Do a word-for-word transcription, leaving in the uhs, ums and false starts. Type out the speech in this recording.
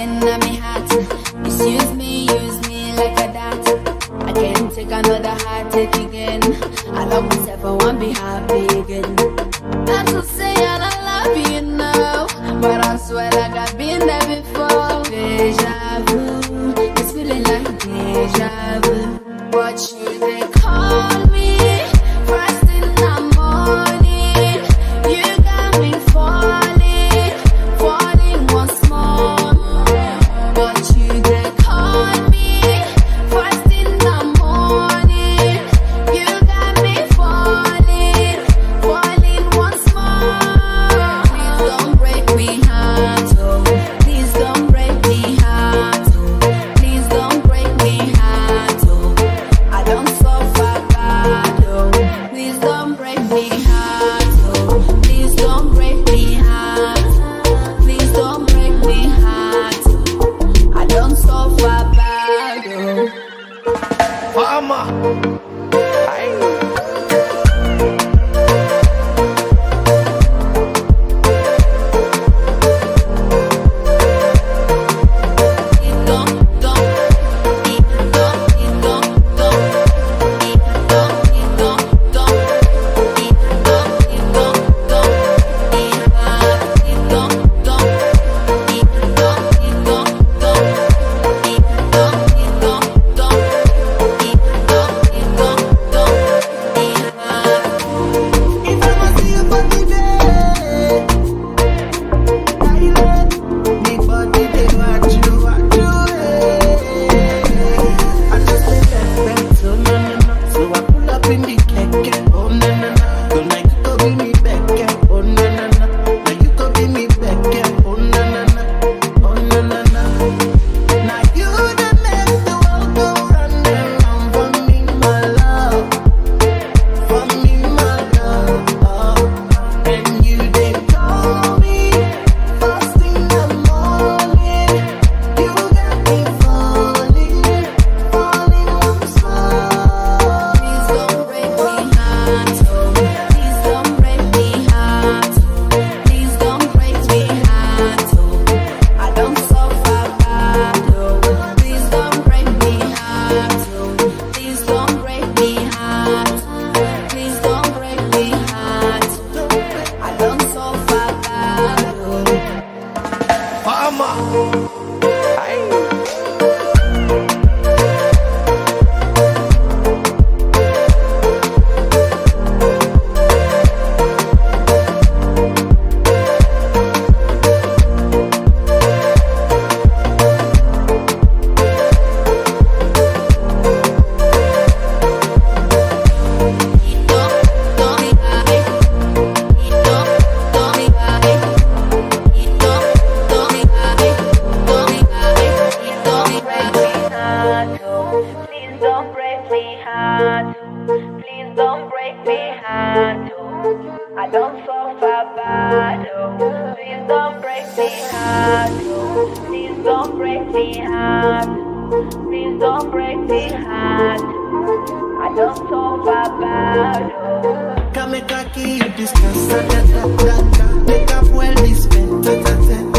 in my heart. Misuse me, use me like a dot. I can't take another heartache again. I love myself, I won't be happy again. Not to say I don't love you now, but I swear like I've been there before. Deja vu, it's feeling like deja vu. But you, they call me first in the morning. You got me falling, falling once more. But you, they call me first in the morning. You got me falling, falling once more. Please don't break me heart, oh. Please don't break me heart, oh. Please don't break me heart, oh. I don't suffer bad, oh. Please don't break me heart, oh. Please don't break me heart. Please don't break me heart, oh. I don't suffer bad, oh. Mama. Come make a key, you discuss, make up well, this